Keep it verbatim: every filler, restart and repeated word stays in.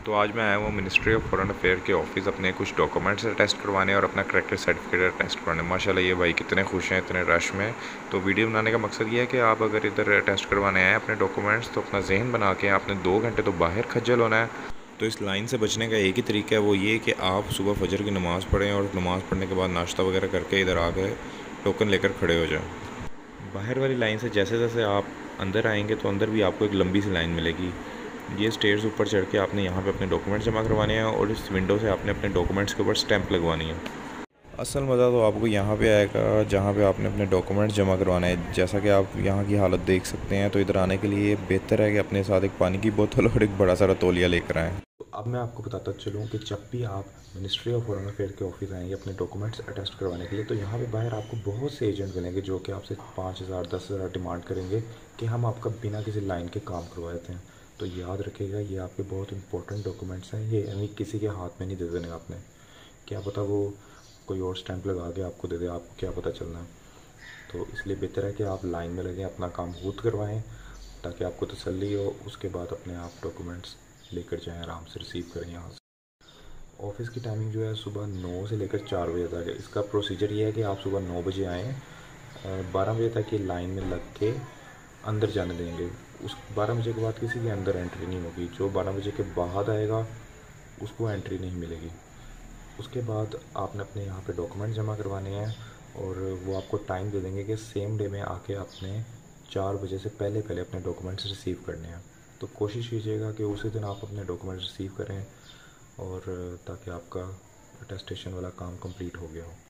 तो आज मैं आया हूँ मिनिस्ट्री ऑफ फॉरेन अफेयर के ऑफिस अपने कुछ डॉक्यूमेंट्स टेस्ट करवाने और अपना करेक्टर सर्टिफिकेट टेस्ट करवाने। माशाल्लाह ये भाई कितने खुश हैं इतने रश में। तो वीडियो बनाने का मकसद ये है कि आप अगर इधर टेस्ट करवाने आए अपने डॉक्यूमेंट्स तो अपना जहन बना के आपने दो घंटे तो बाहर खज्जल होना है। तो इस लाइन से बचने का एक ही तरीका है, वो ये कि आप सुबह फजर की नमाज़ पढ़ें और नमाज़ पढ़ने के बाद नाश्ता वगैरह करके इधर आ गए टोकन लेकर खड़े हो जाएं। बाहर वाली लाइन से जैसे जैसे आप अंदर आएंगे तो अंदर भी आपको एक लंबी सी लाइन मिलेगी। ये स्टेयर्स ऊपर चढ़ के आपने यहाँ पे अपने डॉक्यूमेंट्स जमा करवाने हैं और इस विंडो से आपने अपने डॉक्यूमेंट्स के ऊपर स्टैंप लगवानी है। असल मज़ा तो आपको यहाँ पे आएगा जहाँ पे आपने अपने डॉक्यूमेंट्स जमा करवाना है। जैसा कि आप यहाँ की हालत देख सकते हैं, तो इधर आने के लिए बेहतर है कि अपने साथ एक पानी की बोतल और एक बड़ा सारा तौलिया लेकर आएँ। तो अब मैं आपको बताता चलूँ कि जब भी आप मिनिस्ट्री ऑफ फॉरेन अफेयर के ऑफिस आएंगे अपने डॉक्यूमेंट्स अटेस्ट करवाने के लिए, तो यहाँ पे बाहर आपको बहुत से एजेंट मिलेंगे जो कि आपसे पाँच हज़ार दस हज़ार डिमांड करेंगे कि हम आपका बिना किसी लाइन के काम करवा देते हैं। तो याद रखिएगा, ये आपके बहुत इंपॉर्टेंट डॉक्यूमेंट्स हैं, ये यानी किसी के हाथ में नहीं दे देने आपने। क्या पता वो कोई और स्टैंप लगा के आपको दे दे, आपको क्या पता चलना है। तो इसलिए बेहतर है कि आप लाइन में लगें, अपना काम खुद करवाएं ताकि आपको तसल्ली हो। उसके बाद अपने आप डॉक्यूमेंट्स लेकर जाएं, आराम से रिसीव करें यहाँ से। ऑफ़िस की टाइमिंग जो है सुबह नौ से लेकर चार बजे तक है। इसका प्रोसीजर ये है कि आप सुबह नौ बजे आएँ, बारह बजे तक ये लाइन में लग के अंदर जाने देंगे। उस बारह बजे के बाद किसी की अंदर एंट्री नहीं होगी। जो बारह बजे के बाद आएगा उसको एंट्री नहीं मिलेगी। उसके बाद आपने अपने यहाँ पे डॉक्यूमेंट जमा करवाने हैं और वो आपको टाइम दे देंगे कि सेम डे में आके आपने चार बजे से पहले पहले अपने डॉक्यूमेंट्स रिसीव करने हैं। तो कोशिश कीजिएगा कि उसी दिन आप अपने डॉक्यूमेंट्स रिसीव करें और ताकि आपका अटेस्टेशन वाला काम कंप्लीट हो गया हो।